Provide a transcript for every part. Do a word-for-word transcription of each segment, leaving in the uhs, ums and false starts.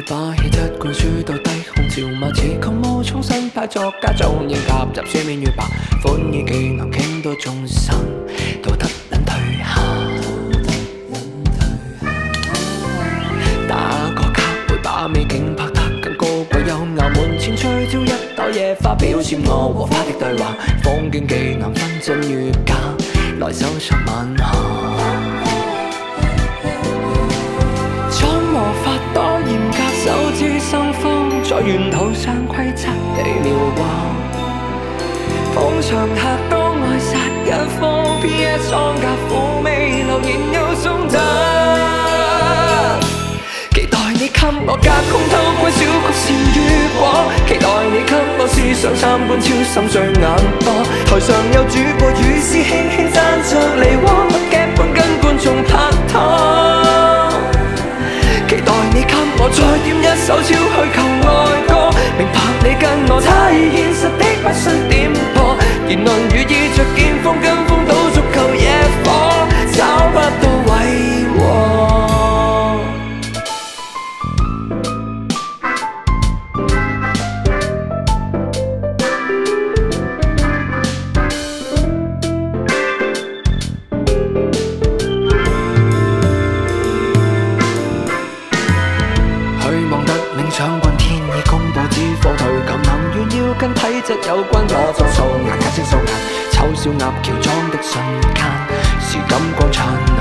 把氣質灌輸到低空潮物，似曲毛重新派作家，早已夾雜書面語白，歡意技能傾到眾生，道德撚退下。打個卡會把美景拍得更高貴優雅，門前吹焦一朵野花，表現我和花的對話，風景技能分真與假，來搜索晚霞。裝和法多嚴格，手指生風，在沿途上規則地描畫。捧場客都愛殺一科 ，P S 裝甲苦味留言又送達。期待你給我隔空偷窺小曲線與果，期待你給我試想參觀超深邃眼波。台上有主播與師輕輕讚着梨渦，不劇本跟觀眾拍拖。期待你給我再點一首超虛構愛歌，明白你跟我太現實的不需點播，言論語意着見風跟風都足夠野火，找不到違和。將軍天意公佈只課退感，能願要跟體質有關，我裝素顏加清素顏，醜小鴨喬裝的瞬間是感光燦爛。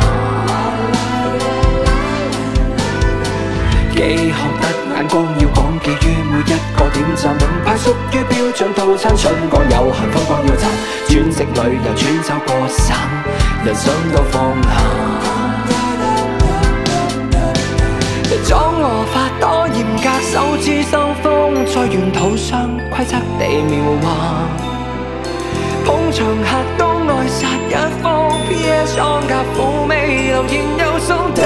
既學得眼光要講記於每一個點讚，名牌屬於標準套餐，春光有限風光要賺，專職旅遊穿州過省，人生都放下。裝和法多嚴格，手指生風，在沿途上規則地描畫。捧場客都愛殺一科 ，P S 裝甲苦味留言又送達。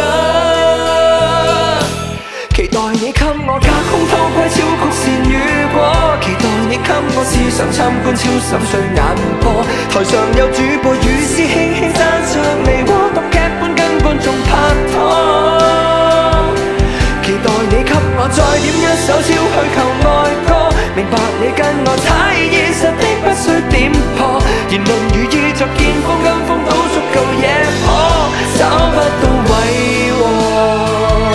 期待你給我隔空偷窺超曲線與果，期待你給我試想參觀超深邃眼波。台上有主播與師輕輕讚着梨渦，讀劇本跟觀眾拍拖。期待你給我再點一首超虛構愛歌，明白你跟我太現實的不需點破，言論語意着見風跟風都足夠野火，找不到違和。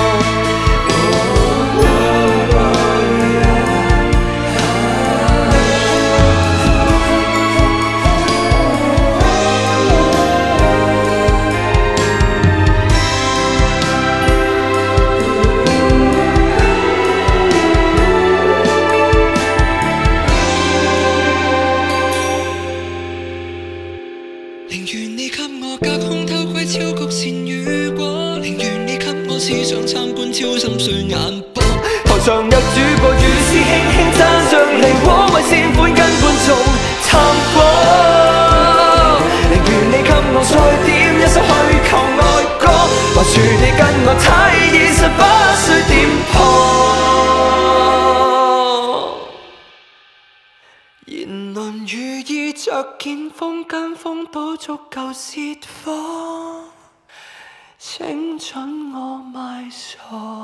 超深邃眼波，台上有主播與師輕輕讚着梨渦，為善款跟觀眾參過。寧願你給我再點一首虛構愛歌，話說你跟我太現實，不需點破。言論語意着見風跟風都足夠泄火。請准我賣傻。